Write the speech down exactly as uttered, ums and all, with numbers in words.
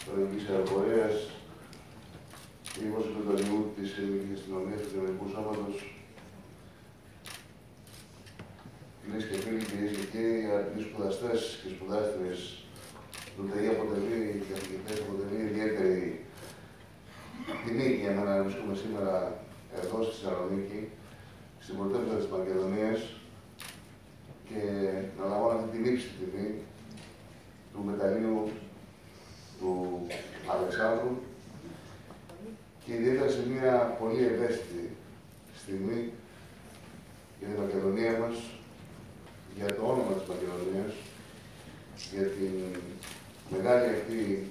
Προεδρικής Αεροπορίας, Υπουργός Εκπαιδευτικού της Ελληνικής Αστυνομίας του Κοινωνικού Σώματος, κυρίες και φίλοι, κυρίες και κύριοι, αγαπητοί σπουδαστές και σπουδάστριες του ΤΕΙ, αποτελεί και καθηγητές, αποτελεί ιδιαίτερη τιμή για μένα να βρίσκομαι σήμερα εδώ στη Θεσσαλονίκη, στην πρωτεύουσα της Μακεδονίας και να λαμβάνω αυτή την ύψιστη τιμή του μεταλλείου του Αλεξάνδρου και ιδιαίτερα σε μια πολύ ευαίσθητη στιγμή για την Μακεδονία μας, για το όνομα της Μακεδονίας, για την μεγάλη αυτή